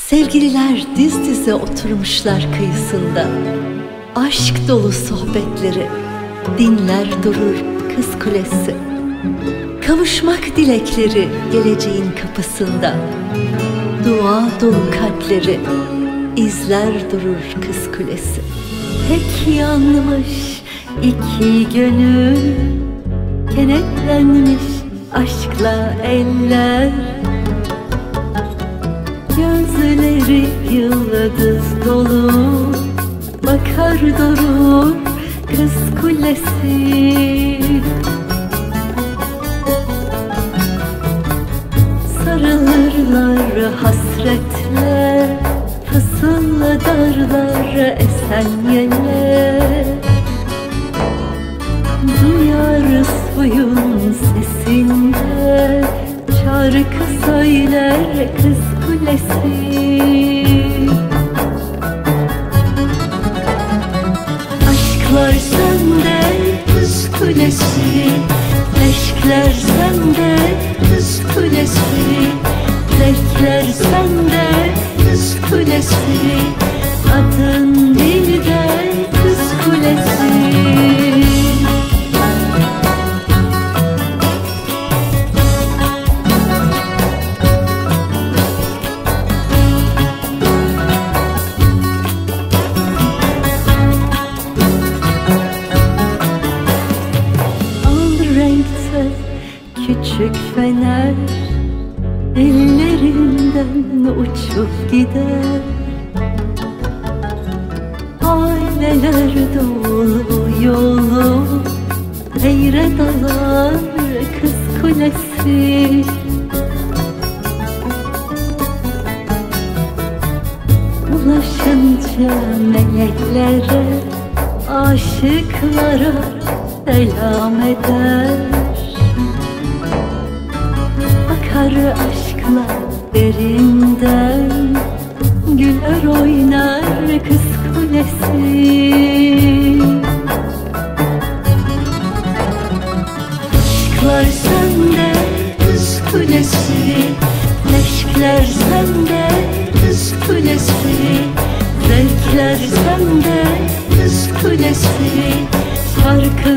Sevgililer diz dize oturmuşlar kıyısında. Aşk dolu sohbetleri dinler durur Kız Kulesi. Kavuşmak dilekleri geleceğin kapısında. Dua dolu kalpleri izler durur Kız Kulesi. Tek yanmış iki gönül, kenetlenmiş aşkla eller. Gözleri yıldız dolu, bakar durur Kız Kulesi. Sarılırlar hasretle, fısıldarlar esen yeller. Duyar suyun sesinde şarkı söyler Kız Kulesi. Aşklar sende Kız Kulesi, meşkler sende Kız Kulesi, zevkler sende Kız Kulesi, adın dilde Kız Kulesi. Küçük fener ellerinden uçup gider. Aileler dolu yolu seyre dalar Kız Kulesi. Ulaşınca meleklere, aşıklara selam eder. Akar aşkla derinden, güler oynar Kız Kulesi. Aşklar sende Kız Kulesi, meşkler sende Kız Kulesi, zevkler sende Kız Kulesi, şarkı